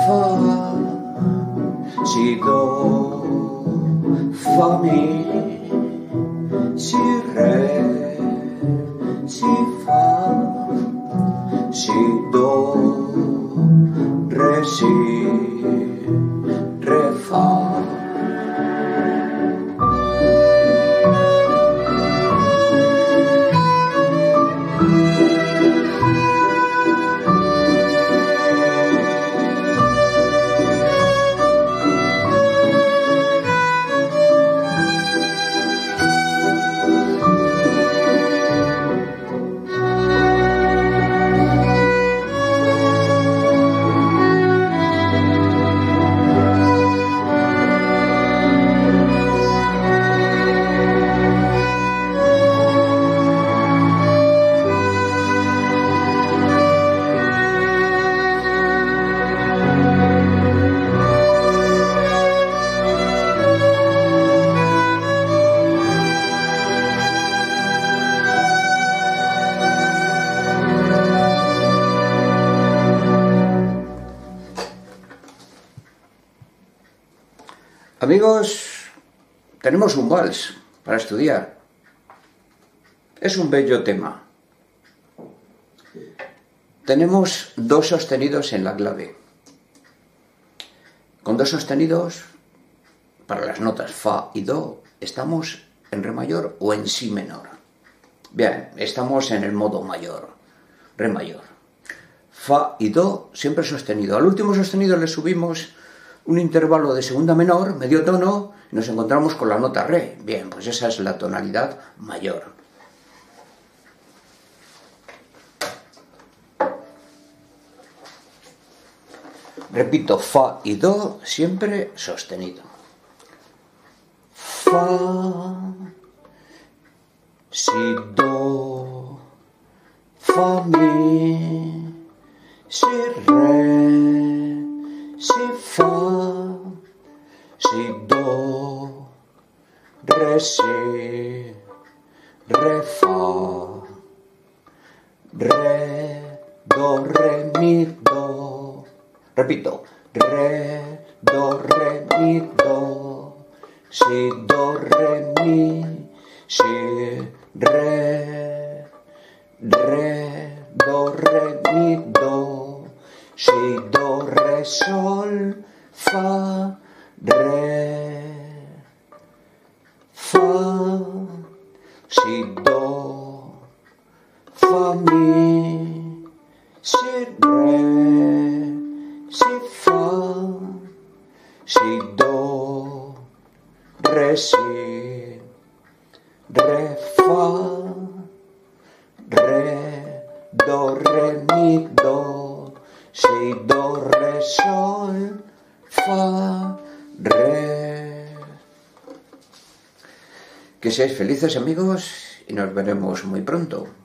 fa, si, do, fa, mi, si, re, si, fa, si, do, re, si, re, fa. Amigos, tenemos un vals para estudiar. Es un bello tema. Tenemos dos sostenidos en la clave. Con dos sostenidos, para las notas fa y do, estamos en re mayor o en si menor. Bien, estamos en el modo mayor, re mayor. Fa y do siempre sostenido. Al último sostenido le subimos un intervalo de segunda menor, medio tono, y nos encontramos con la nota re. Bien, pues esa es la tonalidad mayor. Repito, fa y do siempre sostenido. Fa, si, do, fa, mi, si, re, si, fa, si, do, re, si, re, fa, re, do, re, mi, do. Repito, re, do, re, mi, do, si, do, re, mi, si, re, do, re, mi, do, si, do, re, sol, fa, re, fa, si, do, fa, mi, si, re, si, fa, si, do, re, si, re, fa, re, do, re, mi, do, si, do, re, sol, fa, re. Que seáis felices, amigos, y nos veremos muy pronto.